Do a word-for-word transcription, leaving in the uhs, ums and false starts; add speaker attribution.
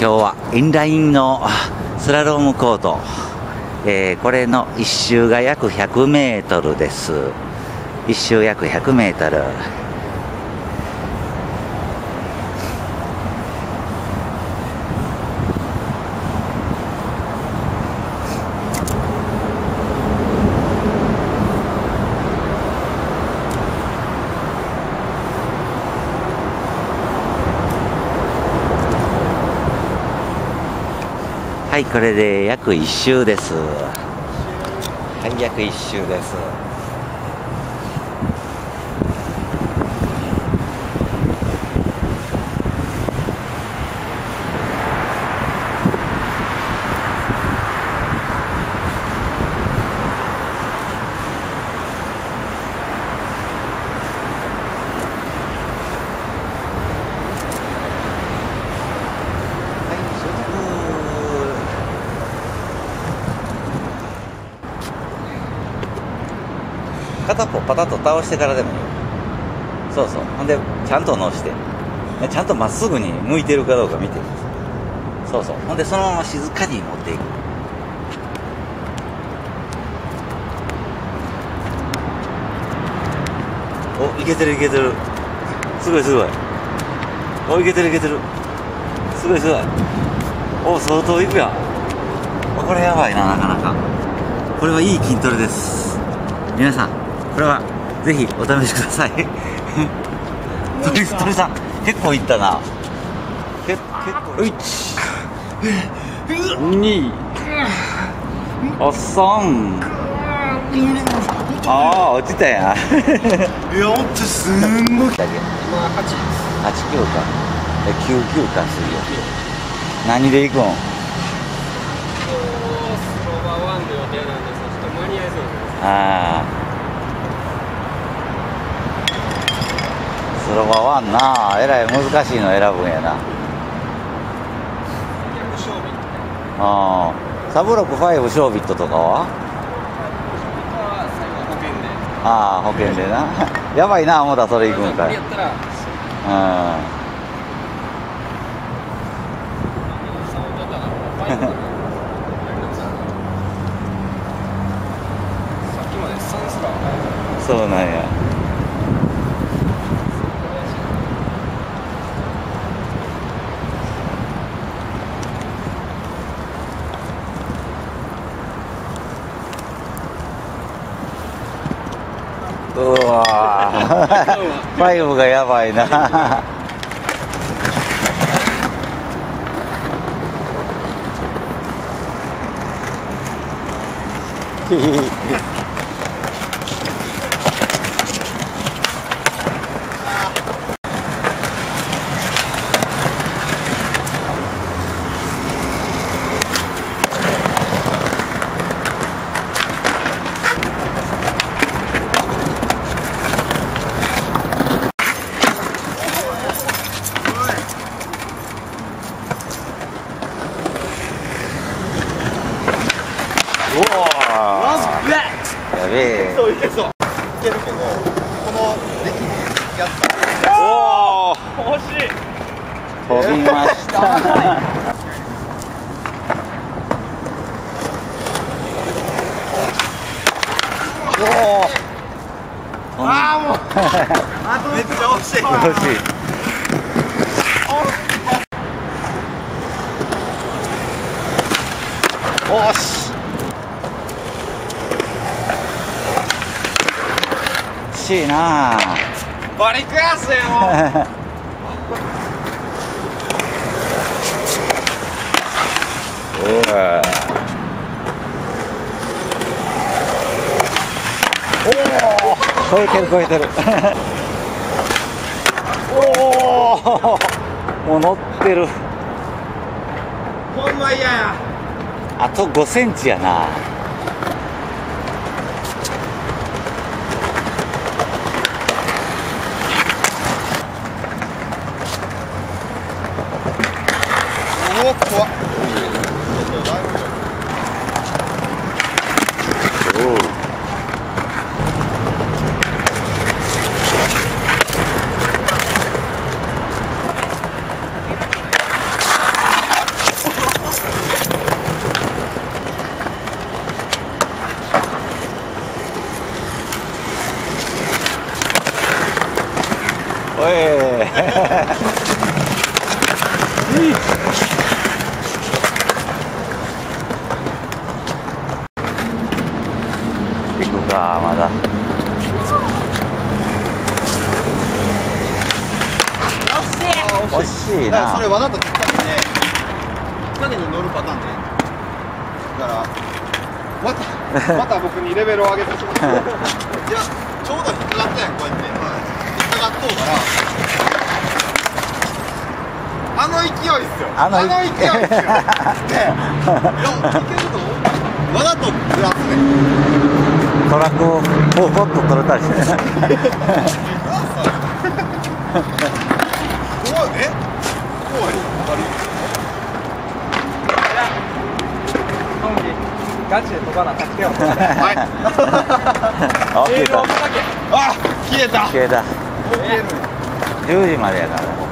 Speaker 1: 今日はインラインのスラロームコート、えー、これの一周が約ひゃくメートルです。一周約ひゃくメートル。はい、これで約一周です。はい、約一周です。片っぽパタッと倒してからでもいい。そうそう。ほんでちゃんと乗してちゃんとまっすぐに向いてるかどうか見てる。そうそう。ほんでそのまま静かに持っていく。お、いけてるいけてる。すごいすごい。お、いけてるいけてる。すごいすごい。お、相当いくやん。これやばいな、なかなか。これはいい筋トレです。皆さんこれはぜひお試しください。鳥鳥さん結構いったな。け結構いちにあさんああ落ちたやん。いやほんとすんごい。今はちです。はちキロか。えきゅうキロかするよ。何で行くん？
Speaker 2: スローバーワンの予定なんですがちょっと間に合いそうです。
Speaker 1: ああスロバワンなあ、えらい難しいの選ぶんやな。ああサブロックファイブショービットとかはああ保険でな。やばいな思ったそれ行くんかい。うんそうなんや。うわファイブがやばいな。やべえ。そういけそう。いけるけど、このできるやつ。おお。惜しい。飛びました。おお。ああもう。あとめっちゃ惜しい。惜しい。おし。いいなバリクラスやもん。おお超えてる超えてる。おおもう乗ってる。ほんま嫌や。あとごセンチやな。おっ怖っ。 おい行くかまだ惜しいな。
Speaker 3: それわざと切ったんで下に乗るパターンね。だからまたまた僕にレベルを上げてしまったいやちょうど引っかかったやんこうやって引っかかっとうからあの勢いっすよ。
Speaker 1: あの
Speaker 3: あの勢いっすよねいやいけると思う。わざとずらすね
Speaker 1: トラックをポコッと取れたりして
Speaker 3: 怖いえ怖い
Speaker 2: ガチで飛ばな助けよう。
Speaker 3: はい
Speaker 1: あ消えた
Speaker 3: あ消えた
Speaker 1: 消えた
Speaker 3: 消える
Speaker 1: じゅうじまでやから